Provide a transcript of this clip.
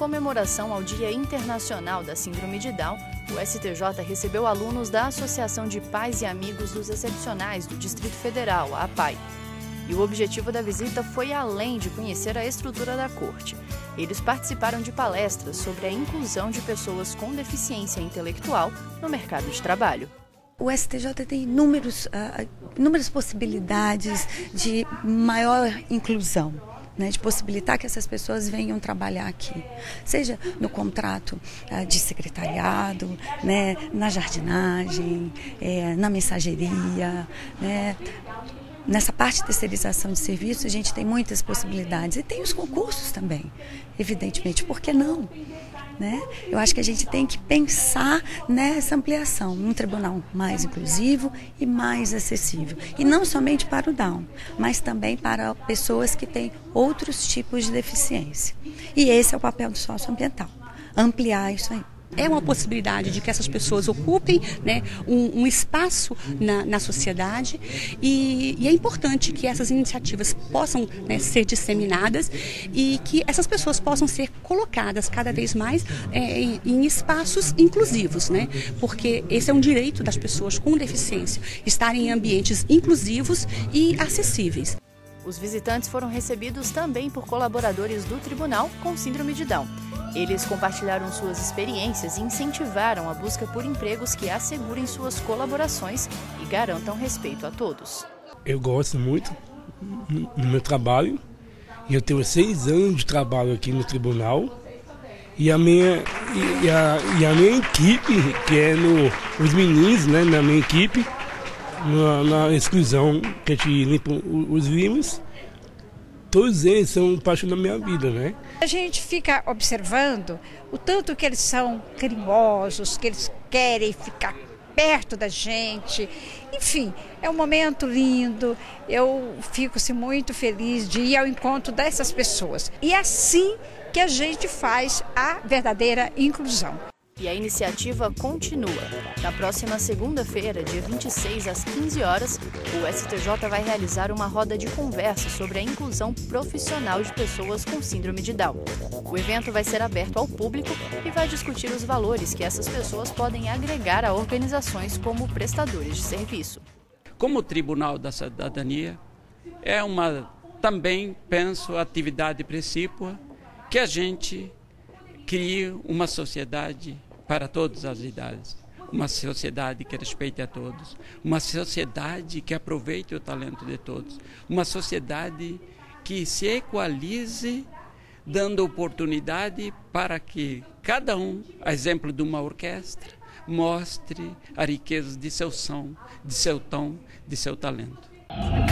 comemoração ao Dia Internacional da Síndrome de Down, o STJ recebeu alunos da Associação de Pais e Amigos dos Excepcionais do Distrito Federal, a APAI. E o objetivo da visita foi além de conhecer a estrutura da corte. Eles participaram de palestras sobre a inclusão de pessoas com deficiência intelectual no mercado de trabalho. O STJ tem inúmeras possibilidades de maior inclusão, né, de possibilitar que essas pessoas venham trabalhar aqui, seja no contrato de secretariado, né, na jardinagem, na mensageria, né. Nessa parte de terceirização de serviços, a gente tem muitas possibilidades. E tem os concursos também, evidentemente. Por que não? Né? Eu acho que a gente tem que pensar nessa ampliação, num tribunal mais inclusivo e mais acessível. E não somente para o Down, mas também para pessoas que têm outros tipos de deficiência. E esse é o papel do socioambiental, ampliar isso aí. É uma possibilidade de que essas pessoas ocupem, né, um espaço na sociedade e é importante que essas iniciativas possam, né, ser disseminadas e que essas pessoas possam ser colocadas cada vez mais em espaços inclusivos, né, porque esse é um direito das pessoas com deficiência, estarem em ambientes inclusivos e acessíveis. Os visitantes foram recebidos também por colaboradores do tribunal com síndrome de Down. Eles compartilharam suas experiências e incentivaram a busca por empregos que assegurem suas colaborações e garantam respeito a todos. Eu gosto muito do meu trabalho e eu tenho 6 anos de trabalho aqui no tribunal e a minha equipe, que é os meninos, né, na minha equipe, na exclusão que a gente limpa os limes, todos eles são parte da minha vida, né? A gente fica observando o tanto que eles são carinhosos, que eles querem ficar perto da gente. Enfim, é um momento lindo. Eu fico muito feliz de ir ao encontro dessas pessoas. E é assim que a gente faz a verdadeira inclusão. E a iniciativa continua. Na próxima segunda-feira, dia 26, às 15 horas, o STJ vai realizar uma roda de conversa sobre a inclusão profissional de pessoas com síndrome de Down. O evento vai ser aberto ao público e vai discutir os valores que essas pessoas podem agregar a organizações como prestadores de serviço. Como Tribunal da Cidadania, também penso, atividade precípua que a gente crie uma sociedade para todas as idades, uma sociedade que respeite a todos, uma sociedade que aproveite o talento de todos, uma sociedade que se equalize, dando oportunidade para que cada um, a exemplo de uma orquestra, mostre a riqueza de seu som, de seu tom, de seu talento.